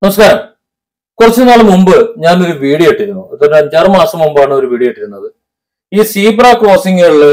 നമസ്കാരം. കുറച്ചു നാൾ മുമ്പ് ഞാനൊരു വീഡിയോ ഇട്ടിരുന്നു. ഇതൊരു 5-6 മാസം മുമ്പാണ് ഒരു വീഡിയോ ഇട്ടിരുന്നത്. ഈ സീബ്ര ക്രോസിങ്ങുകളിൽ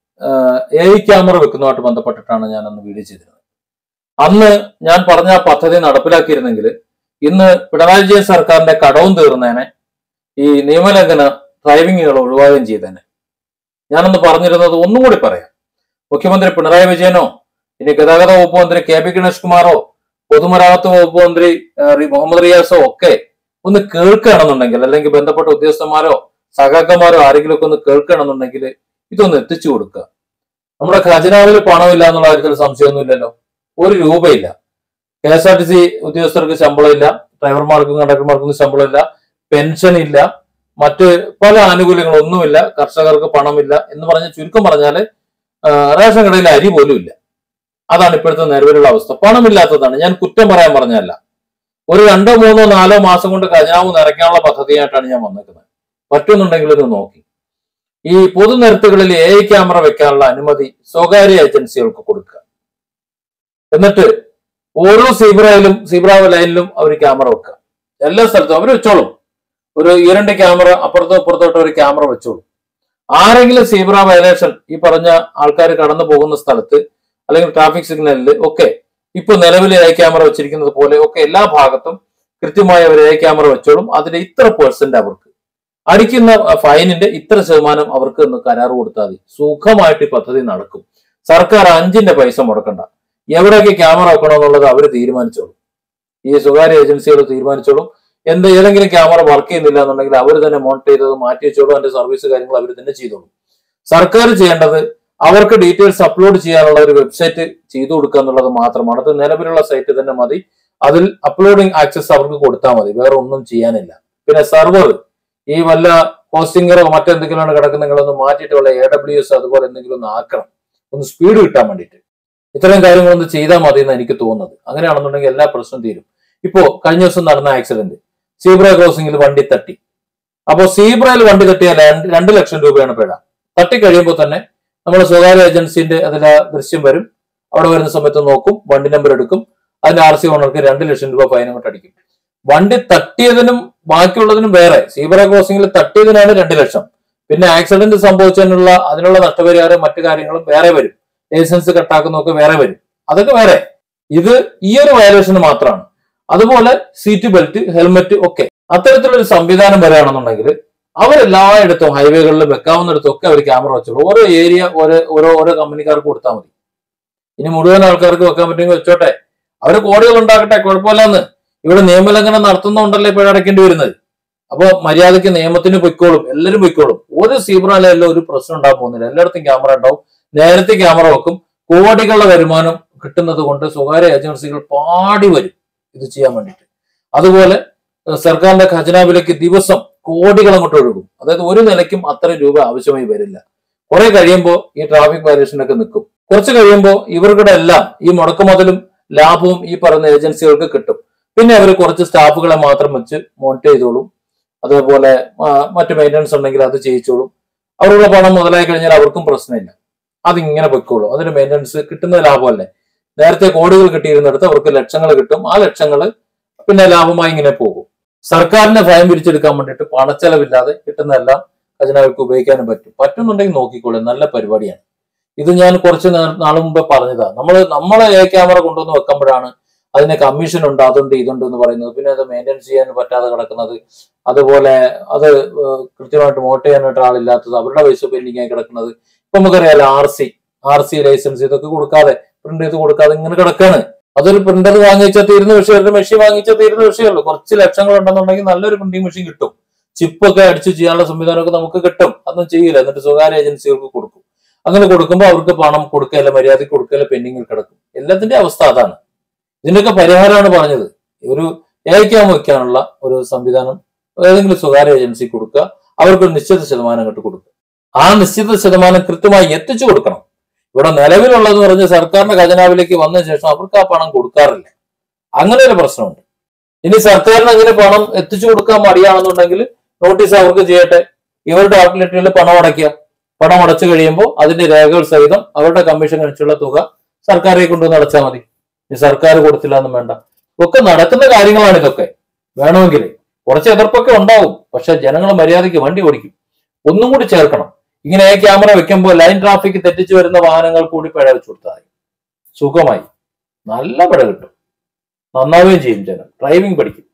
AI ക്യാമറ വെക്കുന്നതുമായിട്ട് ബന്ധപ്പെട്ടിട്ടാണ് ഞാൻ അന്ന് വീഡിയോ ചെയ്തിരുന്നത്. അന്ന് ഞാൻ പറഞ്ഞ ആ പദ്ധതി നടപ്പിലാക്കിയിരുന്നെങ്കിൽ ഇന്ന് പിണറായി വിജയൻ സർക്കാരിന്റെ കടവും തീർന്നേനെ, ഈ നിയമലംഘന ഡ്രൈവിങ്ങുകൾ ഒഴിവാകുകയും ചെയ്തേനെ. ഞാനന്ന് പറഞ്ഞിരുന്നത് ഒന്നും കൂടി പറയാം. മുഖ്യമന്ത്രി പിണറായി വിജയനോ ഇനി ഗതാഗത വകുപ്പ് മന്ത്രി KB ഗണേഷ് കുമാറോ പൊതുമരാമത്ത് വകുപ്പ് മന്ത്രി മുഹമ്മദ് റിയാസോ ഒക്കെ ഒന്ന് കേൾക്കുകയാണെന്നുണ്ടെങ്കിൽ, അല്ലെങ്കിൽ ബന്ധപ്പെട്ട ഉദ്യോഗസ്ഥന്മാരോ സഖാക്കന്മാരോ ആരെങ്കിലും ഒക്കെ ഒന്ന് കേൾക്കുകയാണെന്നുണ്ടെങ്കിൽ ഇതൊന്ന് എത്തിച്ചു കൊടുക്കുക. നമ്മുടെ ഖജനാവിൽ പണമില്ല എന്നുള്ള കാര്യത്തിൽ സംശയമൊന്നുമില്ലല്ലോ. 1 രൂപയില്ല. KSRTC ഉദ്യോഗസ്ഥർക്ക് ശമ്പളമില്ല, ഡ്രൈവർമാർക്കും കണ്ടക്ടർമാർക്കും ശമ്പളമില്ല, പെൻഷൻ ഇല്ല, മറ്റ് പല ആനുകൂല്യങ്ങളൊന്നുമില്ല, കർഷകർക്ക് പണമില്ല എന്ന് പറഞ്ഞ ചുരുക്കം പറഞ്ഞാല് റേഷൻ കടയിൽ അരി പോലും ഇല്ല. അതാണ് ഇപ്പോഴത്തെ നിലവിലുള്ള അവസ്ഥ. പണമില്ലാത്തതാണ്. ഞാൻ കുറ്റം പറയാൻ പറഞ്ഞല്ല. ഒരു 2, 3, 4 മാസം കൊണ്ട് ഖജനാവ് നിറയ്ക്കാനുള്ള പദ്ധതിയായിട്ടാണ് ഞാൻ വന്നിരിക്കുന്നത്. പറ്റുന്നുണ്ടെങ്കിൽ ഇത് നോക്കി ഈ പൊതുനിരത്തുകളിൽ AI ക്യാമറ വെക്കാനുള്ള അനുമതി സ്വകാര്യ ഏജൻസികൾക്ക് കൊടുക്കുക. എന്നിട്ട് ഓരോ സീബ്ര ലൈനിലും അവർ ക്യാമറ വെക്കുക. എല്ലാ സ്ഥലത്തും അവർ വെച്ചോളും. ഒരു 2 ക്യാമറ അപ്പുറത്തോ ഇപ്പുറത്തോട്ടോ ഒരു ക്യാമറ വെച്ചോളും. ആരെങ്കിലും സീബ്ര വയലേഷൻ ഈ പറഞ്ഞ ആൾക്കാർ കടന്നു പോകുന്ന സ്ഥലത്ത് അല്ലെങ്കിൽ ട്രാഫിക് സിഗ്നലിൽ ഒക്കെ ഇപ്പൊ നിലവിൽ AI ക്യാമറ വെച്ചിരിക്കുന്നത് പോലെ ഒക്കെ എല്ലാ ഭാഗത്തും കൃത്യമായി അവർ AI ക്യാമറ വെച്ചോളും. അതിന്റെ ഇത്ര % അവർക്ക് അടിക്കുന്ന ഫൈനിന്റെ ഇത്ര % അവർക്ക് ഒന്ന് കരാർ കൊടുത്താൽ മതി. സുഖമായിട്ട് ഈ പദ്ധതി നടക്കും. സർക്കാർ 5 പൈസ മുടക്കണ്ട. എവിടെയൊക്കെ ക്യാമറ വെക്കണമെന്നുള്ളത് അവർ തീരുമാനിച്ചോളും. ഈ സ്വകാര്യ ഏജൻസികൾ തീരുമാനിച്ചോളും. ഏതെങ്കിലും ക്യാമറ വർക്ക് ചെയ്യുന്നില്ല എന്നുണ്ടെങ്കിൽ അവർ തന്നെ മോണിറ്റർ ചെയ്തത് മാറ്റി വെച്ചോളും. അതിന്റെ സർവീസ് കാര്യങ്ങൾ അവർ തന്നെ ചെയ്തോളും. സർക്കാർ ചെയ്യേണ്ടത് അവർക്ക് ഡീറ്റെയിൽസ് അപ്ലോഡ് ചെയ്യാനുള്ള ഒരു വെബ്സൈറ്റ് ചെയ്തു കൊടുക്കുക എന്നുള്ളത് മാത്രമാണ്. അത് നിലവിലുള്ള സൈറ്റ് തന്നെ മതി. അതിൽ അപ്ലോഡിംഗ് ആക്സസ് അവർക്ക് കൊടുത്താൽ മതി. വേറെ ഒന്നും ചെയ്യാനില്ല. പിന്നെ സെർവർ ഈ വല്ല ഹോസ്റ്റിംഗറോ മറ്റെന്തെങ്കിലുമാണ് കിടക്കുന്നെങ്കിൽ ഒന്ന് മാറ്റിയിട്ട് വല്ല AWS അതുപോലെ എന്തെങ്കിലും ഒന്ന് ആക്കണം, ഒന്ന് സ്പീഡ് കിട്ടാൻ വേണ്ടിയിട്ട്. ഇത്തരം കാര്യങ്ങളൊന്ന് ചെയ്താൽ മതി എന്ന് എനിക്ക് തോന്നുന്നത്. അങ്ങനെയാണെന്നുണ്ടെങ്കിൽ എല്ലാ പ്രശ്നവും തീരും. ഇപ്പോ കഴിഞ്ഞ ദിവസം നടന്ന ആക്സിഡന്റ്, സീബ്ര ക്രോസിംഗിൽ വണ്ടി തട്ടി. അപ്പോൾ സീബ്രയിൽ വണ്ടി തട്ടിയാൽ 2 ലക്ഷം രൂപയാണ് പിഴ. തട്ടിക്കഴിയുമ്പോൾ തന്നെ നമ്മുടെ സ്വകാര്യ ഏജൻസിന്റെ അതിലെ ദൃശ്യം വരും. അവിടെ വരുന്ന സമയത്ത് നോക്കും, വണ്ടി നമ്പർ എടുക്കും, അതിന്റെ RC ഓണർക്ക് 2 ലക്ഷം രൂപ ഫൈൻ അങ്ങോട്ട് അടിക്കും. വണ്ടി തട്ടിയതിനും ബാക്കിയുള്ളതിനും വേറെ. സീബ്ര ക്രോസിംഗിൽ തട്ടിയതിനാണ് 2 ലക്ഷം. പിന്നെ ആക്സിഡന്റ് സംഭവിച്ചതിനുള്ള അതിനുള്ള നഷ്ടപരിഹാരം മറ്റു കാര്യങ്ങളും വേറെ വരും. ലൈസൻസ് കട്ടാക്കുന്നതൊക്കെ വേറെ വരും. അതൊക്കെ വേറെ. ഇത് ഈ ഒരു വയലേഷന് മാത്രമാണ്. അതുപോലെ സീറ്റ് ബെൽറ്റ്, ഹെൽമെറ്റ് ഒക്കെ അത്തരത്തിലൊരു സംവിധാനം വരികയാണെന്നുണ്ടെങ്കിൽ അവരെല്ലായിടത്തും ഹൈവേകളിലും വെക്കാവുന്നിടത്തും ഒക്കെ അവർ ക്യാമറ വെച്ചോളൂ. ഓരോ ഏരിയ ഓരോ കമ്പനിക്കാർക്ക് കൊടുത്താൽ മതി. ഇനി മുഴുവൻ ആൾക്കാർക്ക് വെക്കാൻ പറ്റുമെങ്കിൽ വെച്ചോട്ടെ. അവർ കോടികൾ ഉണ്ടാക്കട്ടെ, കുഴപ്പമില്ലെന്ന്. ഇവിടെ നിയമലംഘനം നടത്തുന്നതുകൊണ്ടല്ലേ പിഴ അടയ്ക്കേണ്ടി വരുന്നത്. അപ്പൊ മര്യാദയ്ക്ക് നിയമത്തിന് പൊയ്ക്കോളും, എല്ലാവരും പൊയ്ക്കോളും. ഒരു സീബ്രയിലെല്ലാം ഒരു പ്രശ്നം ഉണ്ടാകാൻ പോകുന്നില്ല. എല്ലായിടത്തും ക്യാമറ ഉണ്ടാവും. നേരത്തെ ക്യാമറ വെക്കും. കോടികളുടെ വരുമാനം കിട്ടുന്നത് കൊണ്ട് സ്വകാര്യ ഏജൻസികൾ പാടി വരും ഇത് ചെയ്യാൻ വേണ്ടിയിട്ട്. അതുപോലെ സർക്കാരിന്റെ ഖജനാവിലേക്ക് ദിവസം കോടികൾ അങ്ങോട്ട് ഒഴുകും. അതായത് ഒരു നിലയ്ക്കും അത്ര രൂപ ആവശ്യമായി വരില്ല. കുറെ കഴിയുമ്പോൾ ഈ ട്രാഫിക് വയലേഷനൊക്കെ നിൽക്കും. കുറച്ച് കഴിയുമ്പോൾ ഇവർക്കിടെ എല്ലാം ഈ മുടക്കുമുതലും ലാഭവും ഈ പറയുന്ന ഏജൻസികൾക്ക് കിട്ടും. പിന്നെ അവർ കുറച്ച് സ്റ്റാഫുകളെ മാത്രം വെച്ച് മോണിറ്റർ ചെയ്തോളും. അതേപോലെ മറ്റു മെയിൻ്റനൻസ് ഉണ്ടെങ്കിൽ അത് ചെയ്യിച്ചോളും. അവരുടെ പണം മുതലായി കഴിഞ്ഞാൽ അവർക്കും പ്രശ്നമില്ല. അതിങ്ങനെ പൊയ്ക്കോളും. അതിന് മെയിൻ്റനൻസ് കിട്ടുന്ന ലാഭമല്ലേ. നേരത്തെ കോടികൾ കിട്ടിയിരുന്നിടത്ത് അവർക്ക് ലക്ഷങ്ങൾ കിട്ടും. ആ ലക്ഷങ്ങൾ പിന്നെ ലാഭമായി ഇങ്ങനെ പോകും. സർക്കാരിന്റെ ഫൈൻ പിരിച്ചെടുക്കാൻ വേണ്ടിയിട്ട് പണച്ചെലവില്ലാതെ കിട്ടുന്നതെല്ലാം ഖജനാവിക്ക് ഉപയോഗിക്കാനും പറ്റുന്നുണ്ടെങ്കിൽ നോക്കിക്കോളൂ. നല്ല പരിപാടിയാണ് ഇത്. ഞാൻ കുറച്ച് നാൾ മുമ്പ് പറഞ്ഞതാണ്. നമ്മളെ AI ക്യാമറ കൊണ്ടുവന്ന് വെക്കുമ്പോഴാണ് അതിന് കമ്മീഷൻ ഉണ്ട്, അതുണ്ട്, ഇതുണ്ട് എന്ന് പറയുന്നത്. പിന്നെ അത് മെയിൻറ്റെയിൻ ചെയ്യാൻ പറ്റാതെ കിടക്കുന്നത്, അതുപോലെ അത് കൃത്യമായിട്ട് മോണിറ്റർ ചെയ്യാനായിട്ട് ആളില്ലാത്തത്, അവരുടെ പൈസ പെൻഡിങ് ആയി കിടക്കുന്നത്. ഇപ്പൊ നമുക്കറിയാലോ RC ലൈസൻസ് ഇതൊക്കെ കൊടുക്കാതെ, പ്രിന്റ് ചെയ്ത് കൊടുക്കാതെ ഇങ്ങനെ കിടക്കാണ്. അതൊരു പ്രിന്റർ വാങ്ങിച്ചാൽ തീരുന്ന വിഷയം, ഒരു മെഷീൻ വാങ്ങിച്ചാൽ തീരുന്ന വിഷയമുള്ളൂ. കുറച്ച് ലക്ഷങ്ങൾ ഉണ്ടെന്നുണ്ടെങ്കിൽ നല്ലൊരു പ്രിന്റിംഗ് മെഷീൻ കിട്ടും. ചിപ്പൊക്കെ അടിച്ച് ചെയ്യാനുള്ള സംവിധാനമൊക്കെ നമുക്ക് കിട്ടും. അതൊന്നും ചെയ്യില്ല. എന്നിട്ട് സ്വകാര്യ ഏജൻസികൾക്ക് കൊടുക്കും. അങ്ങനെ കൊടുക്കുമ്പോൾ അവർക്ക് പണം കൊടുക്കല, മര്യാദയ്ക്ക് കൊടുക്കല, പെൻഡിങ്ങിൽ കിടക്കും. എല്ലാത്തിന്റെ അവസ്ഥ അതാണ്. ഇതിന്റെയൊക്കെ പരിഹാരമാണ് പറഞ്ഞത്. ഒരു AI ക്യാമറ വയ്ക്കാനുള്ള ഒരു സംവിധാനം ഏതെങ്കിലും സ്വകാര്യ ഏജൻസി കൊടുക്കുക. അവർക്കൊരു നിശ്ചിത ശതമാനം അങ്ങോട്ട് കൊടുക്കുക. ആ നിശ്ചിത ശതമാനം കൃത്യമായി എത്തിച്ചു കൊടുക്കണം. ഇവിടെ നിലവിലുള്ളതെന്ന് പറഞ്ഞ് സർക്കാരിന്റെ ഖജനാവിലേക്ക് വന്ന ശേഷം അവർക്ക് ആ പണം കൊടുക്കാറില്ല. അങ്ങനെ ഒരു പ്രശ്നമുണ്ട്. ഇനി സർക്കാരിന് അങ്ങനെ പണം എത്തിച്ചു കൊടുക്കാൻ മടിയാണെന്നുണ്ടെങ്കിൽ നോട്ടീസ് അവർക്ക് ചെയ്യട്ടെ. ഇവരുടെ ഔട്ട്ലെറ്റുകളിൽ പണം അടയ്ക്കുക. പണം അടച്ചു കഴിയുമ്പോൾ അതിന്റെ രേഖകൾ സഹിതം അവരുടെ കമ്മീഷൻ കഴിച്ചുള്ള തുക സർക്കാരെ കൊണ്ടുവന്ന് അടച്ചാൽ മതി. സർക്കാർ കൊടുത്തില്ല എന്നും വേണ്ട. ഒക്കെ നടക്കുന്ന കാര്യങ്ങളാണ് ഇതൊക്കെ. വേണമെങ്കിൽ കുറച്ച് എതിർപ്പൊക്കെ ഉണ്ടാവും, പക്ഷെ ജനങ്ങൾ മര്യാദയ്ക്ക് വണ്ടി ഓടിക്കും. ഒന്നും കൂടി ചേർക്കണം. ഇങ്ങനെ ക്യാമറ വെക്കുമ്പോൾ ലൈൻ ട്രാഫിക് തെറ്റിച്ചു വരുന്ന വാഹനങ്ങൾ കൂടി പിഴ വെച്ചു കൊടുത്താൽ സുഖമായി നല്ല പിഴ കിട്ടും, നന്നാവുകയും ചെയ്യും, ജനം ഡ്രൈവിംഗ് പഠിക്കും.